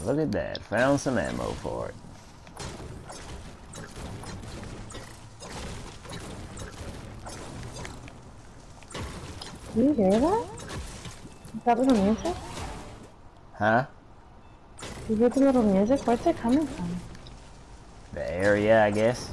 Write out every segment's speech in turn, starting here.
Look at that. Found some ammo for it. Do you hear that? Is that little music? Huh? You hear the little music? Where's it coming from? The area, I guess.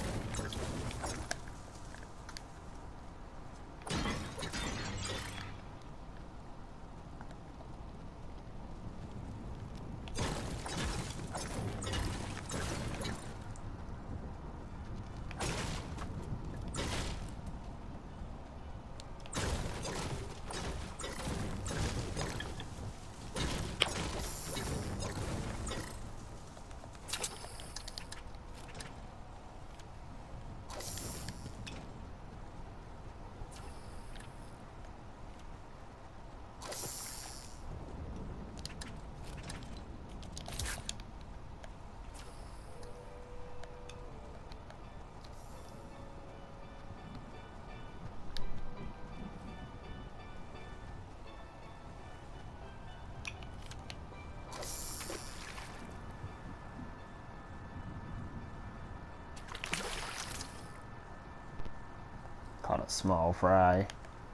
Caught a small fry.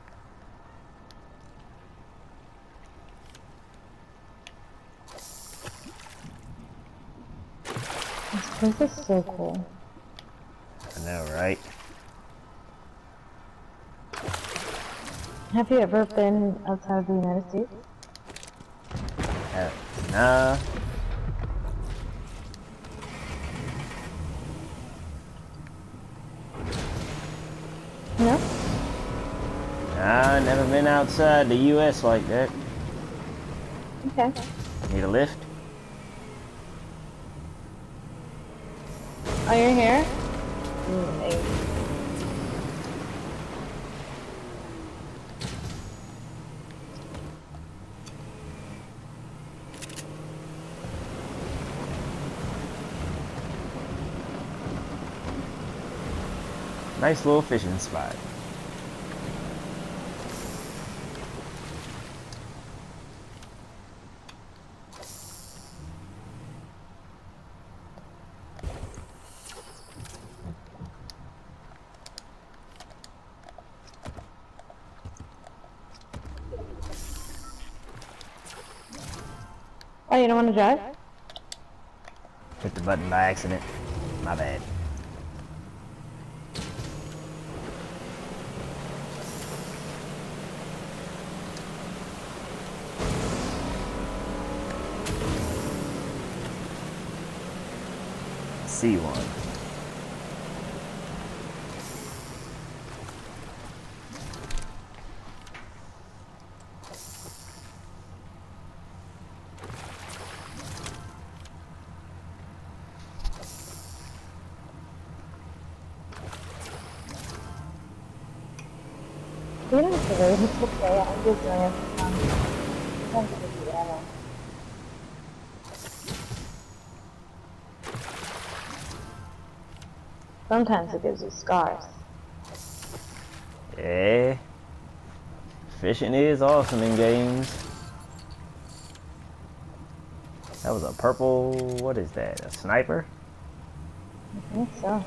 This place is so cool. I know, right? Have you ever been outside of the United States? Nah. No? Nah, never been outside the U.S. like that. Okay. Need a lift? Oh, you're here? Nice little fishing spot. Oh, you don't want to drive? Hit the button by accident. My bad. See one. You don't have to worry. It's okay. I'm just doing it for fun. Don't give it the ammo. Sometimes it gives you scars. Yeah. Fishing is awesome in games. That was a purple, what is that? A sniper? I think so.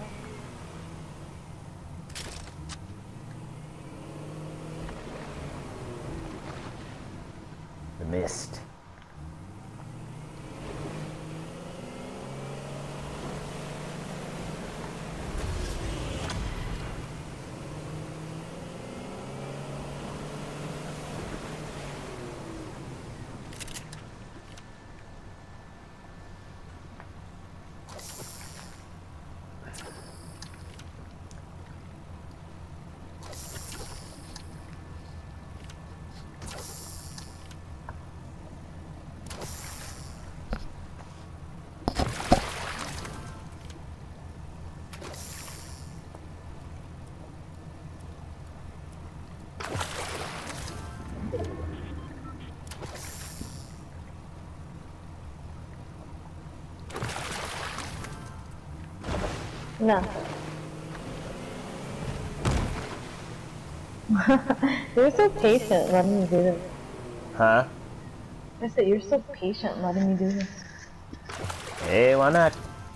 The mist. No. You're so patient letting me do this. Huh? I said you're so patient letting me do this. Hey, why not?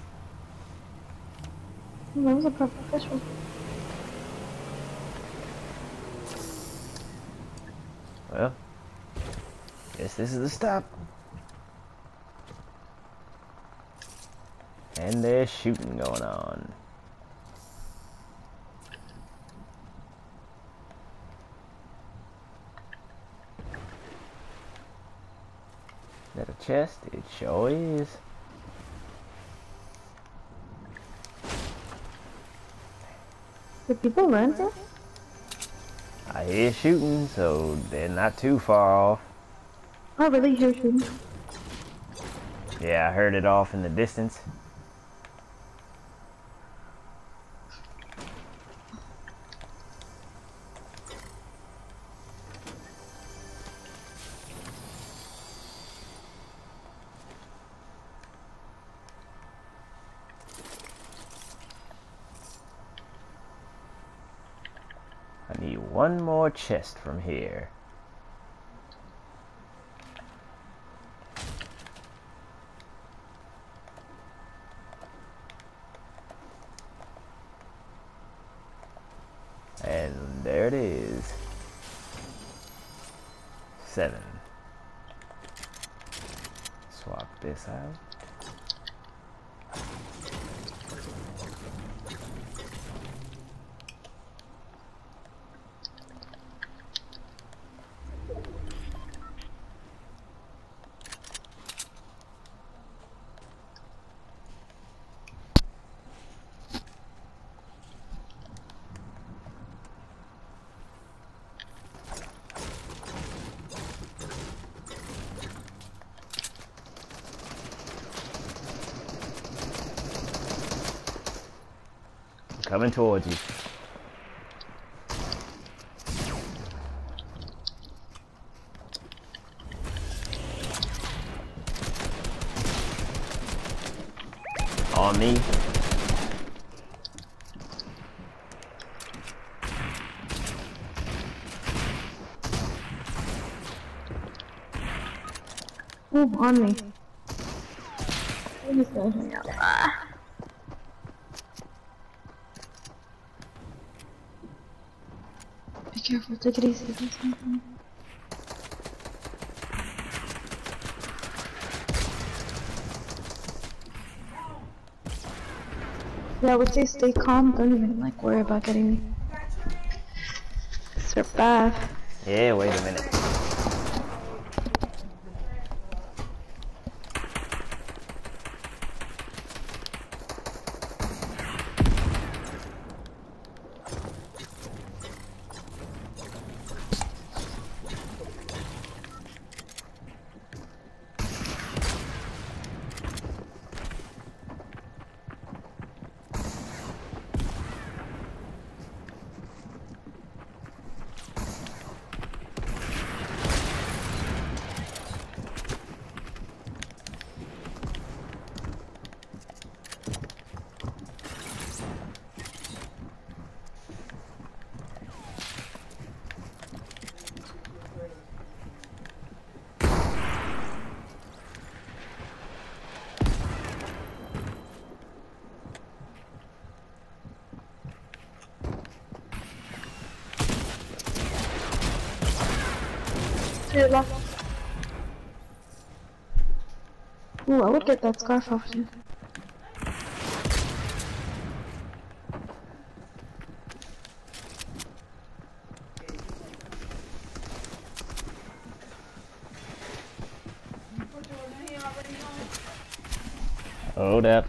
That was a purple fish one. Well, guess this is the stop. And there's shooting going on. Is that a chest? It sure is. Do people run there? I hear shooting, so they're not too far off. Oh, really? Here, shooting. Yeah, I heard it off in the distance. I need one more chest from here. And there it is. 7. Swap this out. Coming towards you. On me. Oh, on me. I'm just gonna hang out. Be careful, take it easy. Yeah, I would say stay calm. Don't even like worry about getting me. Survive. Yeah, wait a minute. Ooh, I would get that scarf off too. Hold up.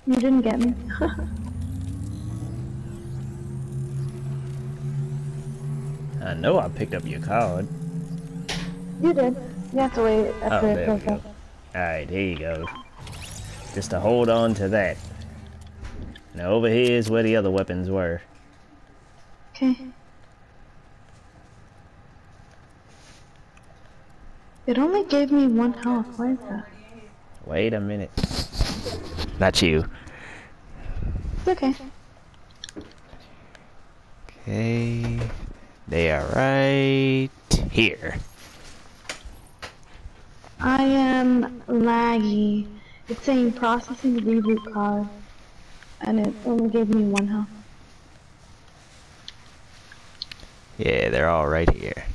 You didn't get me. I know I picked up your card. You did. You have to wait Oh, after it there we goes go. up. Alright, here you go. Just to hold on to that. Now over here is where the other weapons were. Okay. It only gave me 1 health. Why is that? Wait a minute. Not you. It's okay. Okay. They are right here. I am laggy. It's saying processing reboot card. And it only gave me 1 health. Yeah, they're all right here.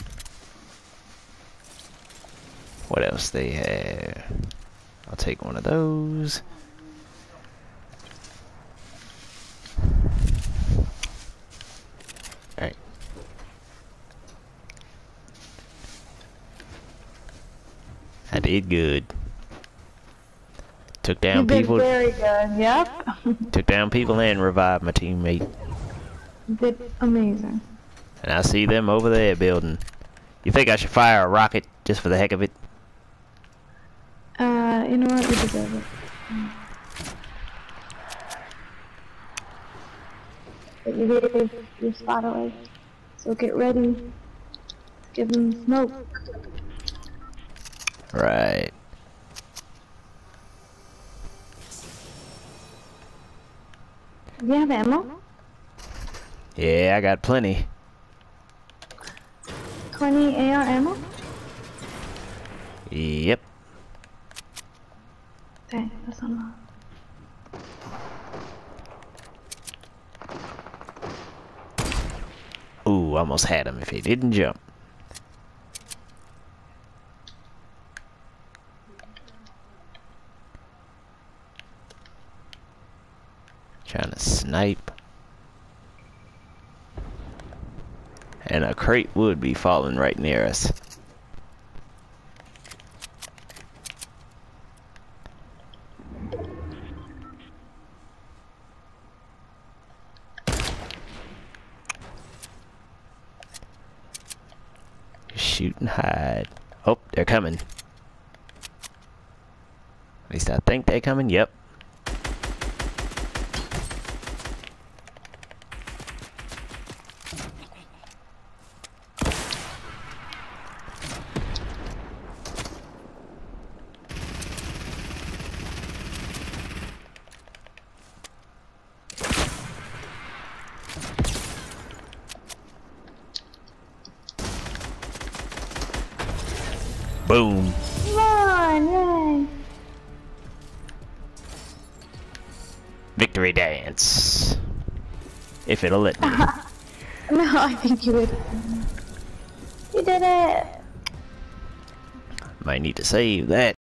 What else they have? I'll take one of those. Alright. I did good. Took down You did people. very good. Yep. Took down people and revived my teammate. You did amazing. And I see them over there building. You think I should fire a rocket just for the heck of it? You know what? You deserve it. But you gave your spot away. So get ready. Give them smoke. Right. Do you have ammo? Yeah, I got plenty. 20 AR ammo? Yep. Okay, that's not enough. Ooh, almost had him if he didn't jump. Trying to snipe. And a crate would be falling right near us. Shoot and hide. Oh, they're coming. At least I think they're coming. Yep. Boom. Come on, yay! Victory dance. If it'll let me. No, I think you would. You did it! Might need to save that.